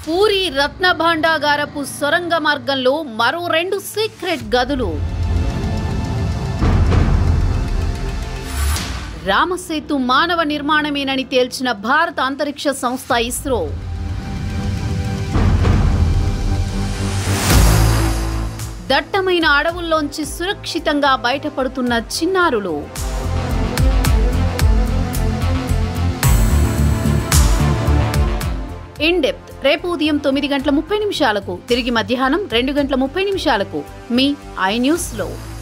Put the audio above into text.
పూరి రత్న భాండాగారపు సొరంగ మార్గంలో మరో 2 సీక్రెట్ గదులు. రామసేతు మానవ నిర్మాణమేనని తేల్చిన భారత అంతరిక్ష సంస్థ ఇస్రో. దట్టమైన అడవుల్లోంచి సురక్షితంగా బయటపడుతున్న చిన్నారులు. InDepth రేపు ఉదయం 9:30 తిరిగి మధ్యాహ్నం 2:30 మీ iNEWS లో.